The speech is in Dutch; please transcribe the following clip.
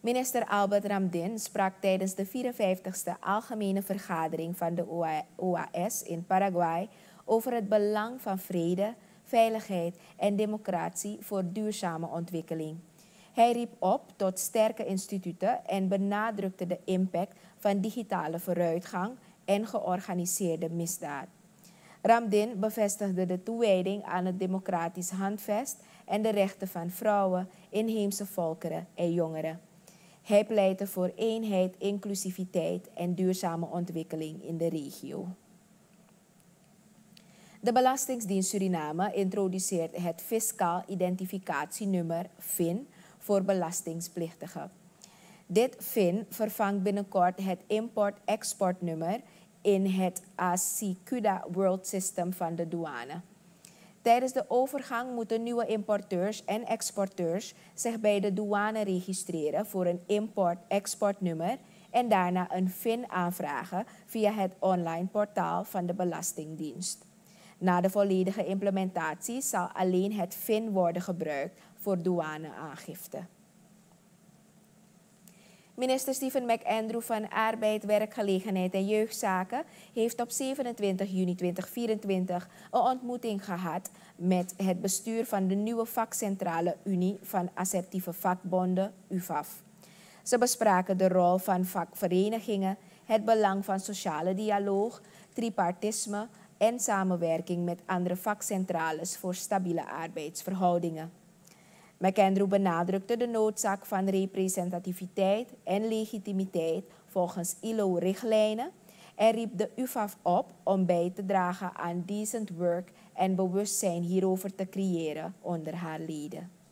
Minister Albert Ramdin sprak tijdens de 54e Algemene Vergadering van de OAS in Paraguay over het belang van vrede, veiligheid en democratie voor duurzame ontwikkeling. Hij riep op tot sterke instituten en benadrukte de impact van digitale vooruitgang en georganiseerde misdaad. Ramdin bevestigde de toewijding aan het democratisch handvest en de rechten van vrouwen, inheemse volkeren en jongeren. Hij pleitte voor eenheid, inclusiviteit en duurzame ontwikkeling in de regio. De Belastingdienst Suriname introduceert het Fiscaal Identificatienummer FIN voor belastingplichtigen. Dit FIN vervangt binnenkort het Import-Exportnummer in het ASICUDA World System van de douane. Tijdens de overgang moeten nieuwe importeurs en exporteurs zich bij de douane registreren voor een import-exportnummer en daarna een FIN aanvragen via het online portaal van de Belastingdienst. Na de volledige implementatie zal alleen het FIN worden gebruikt voor douaneaangifte. Minister Stephen McAndrew van Arbeid, Werkgelegenheid en Jeugdzaken heeft op 27 juni 2024 een ontmoeting gehad met het bestuur van de nieuwe vakcentrale Unie van Assertieve Vakbonden, UVAF. Ze bespraken de rol van vakverenigingen, het belang van sociale dialoog, tripartisme en samenwerking met andere vakcentrales voor stabiele arbeidsverhoudingen. McAndrew benadrukte de noodzaak van representativiteit en legitimiteit volgens ILO-richtlijnen en riep de UVAF op om bij te dragen aan decent work en bewustzijn hierover te creëren onder haar leden.